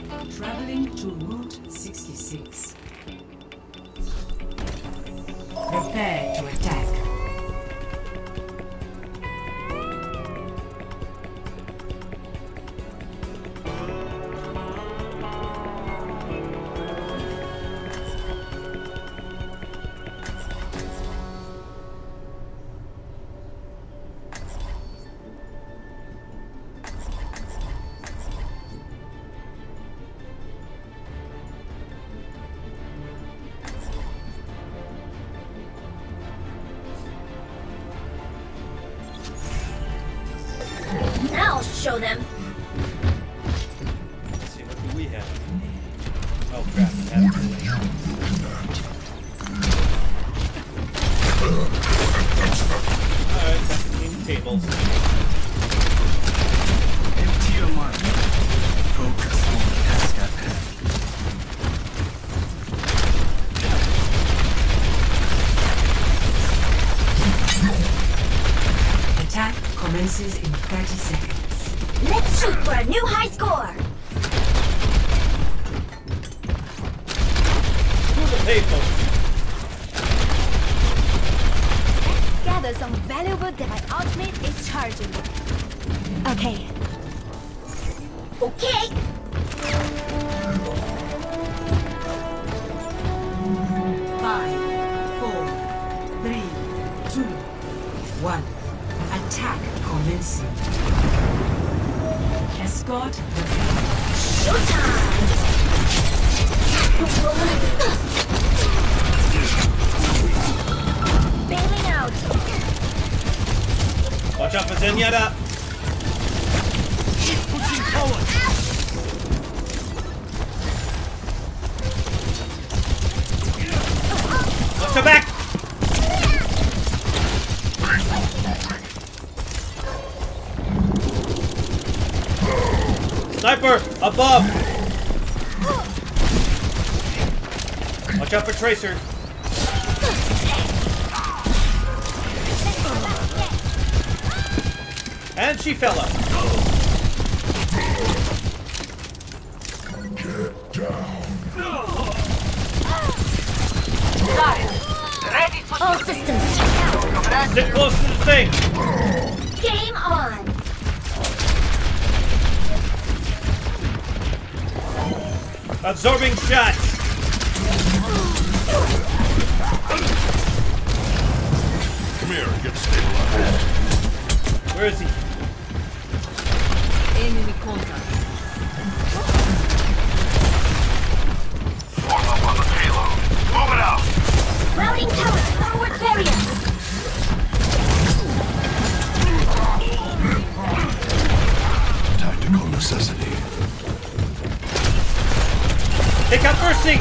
Traveling to Route 66. Prepare to attack. I'll show them. Let's see, what do we have? Oh crap, we have Alright, 17 tables. Empty your mind. Focus on the task at hand. Attack commences in 30 seconds. Let's shoot for a new high score. To the table. Let's gather some valuable that my ultimate is charging. Okay. Okay. 5, 4, 3, 2, 1. Attack commencing. Escort the Showtime. Bailing out. Watch out for Zenyatta. Keep pushing forward. Watch her back. Sniper above. Watch out for Tracer. And she fell up. Get down. Ready for All systems check out. Sit close to the thing. Game on. Absorbing shots. Come here, get stabilized. Where is he? enemy contact. Form up on the payload. Move it out. Routing tower forward barrier. Tactical necessity. Take out Mercy.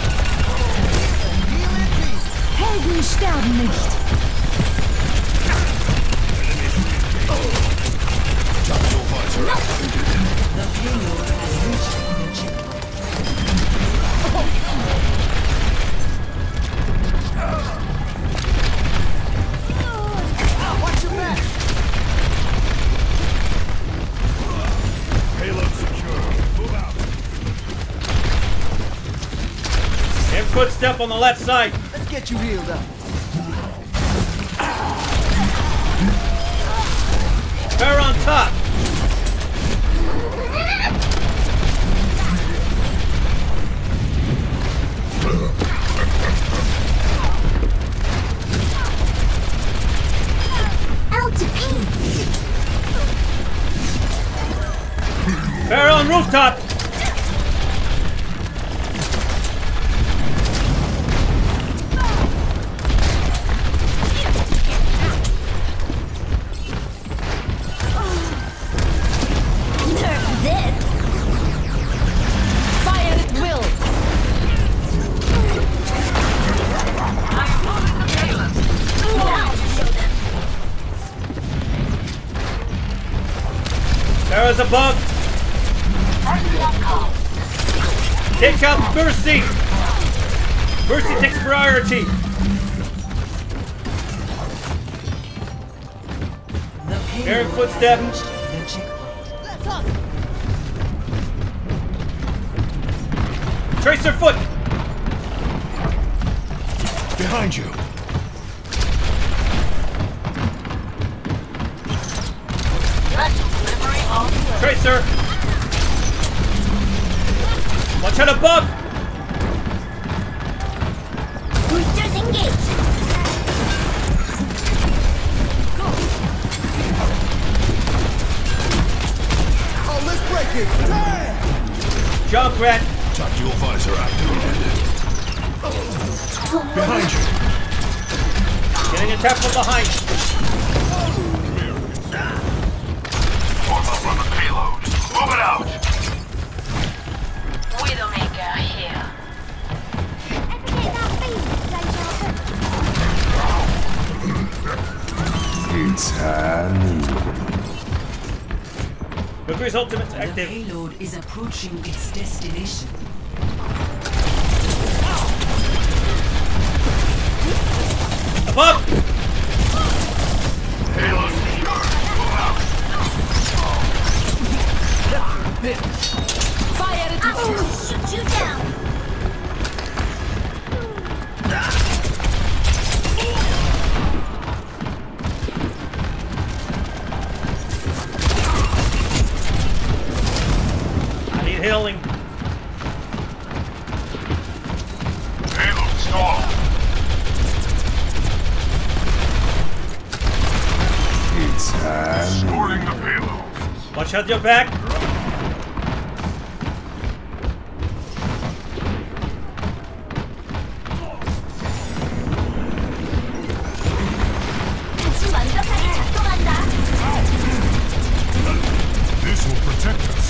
Helden sterben nicht. Tactical visor activated. The payload has reached the checkpoint. Watch your back. Payload secure. Move out. And footstep on the left side. Let's get you healed up. Bear on top. Out to pee. Bear on rooftop. Nerf this. Fire at will. Now show them. Bear's above. Take out Mercy. Mercy takes priority. The payload Aaron footstep. has reached the checkpoint. Let's hustle. Tracer foot! Behind you. Tracer! Watch out above! Boosters engaged. Oh, let's break it! Damn! Junkrat! Tactical visor activated. Behind you. Getting attacked from behind. Form up on the payload. Move it out. Widowmaker here. Activate that beam, It's Hanu. Valkyrie's ultimate The active. payload is approaching its destination. Above! Payload secure. Move out. Fire it! I will shoot you down. I need healing. Payload stalled. It's Hanu. Storing the payload. Watch out your back. 완벽하게 작동한다. This will protect us.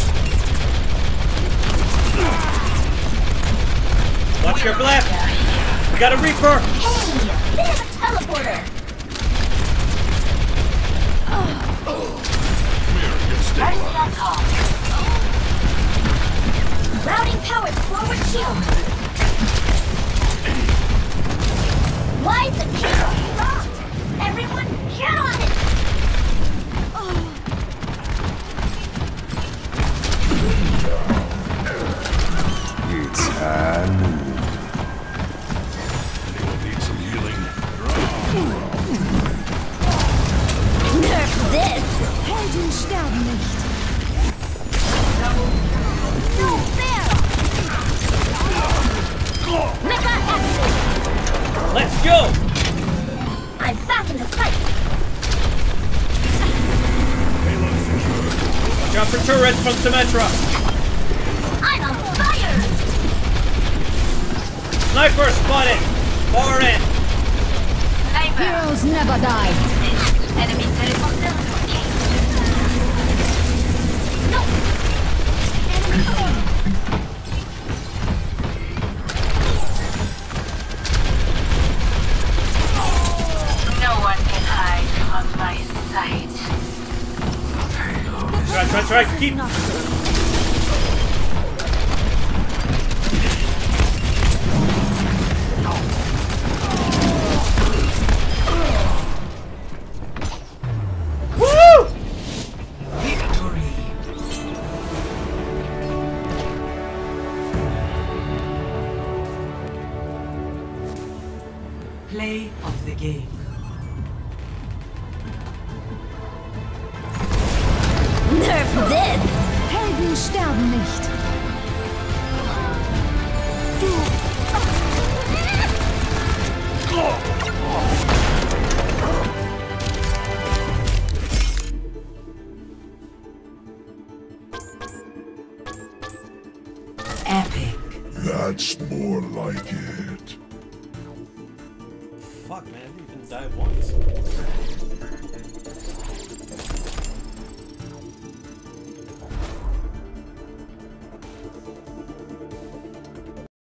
Watch your left. We got a Reaper. Hey, there's a teleporter. Get stabilized. Routing powered forward shield. Why is the cable locked? Everyone, get on it. It's Hanu. Anyone need some healing? Nerf this. Helden sterben nicht. No fair. Mecha active. Let's go. I'm back in the fight. Watch out for turrets from Symmetra. I'm on fire. Sniper spotted. Far end. Sniper. Heroes never die. Enemy teleporter. No. Enemy form. No one can hide from my sight. Try. Keep. Woo! Victory. Play of the game. Nerf this. Helden sterben nicht. Epic. That's more like it. Fuck, man. I didn't even die once.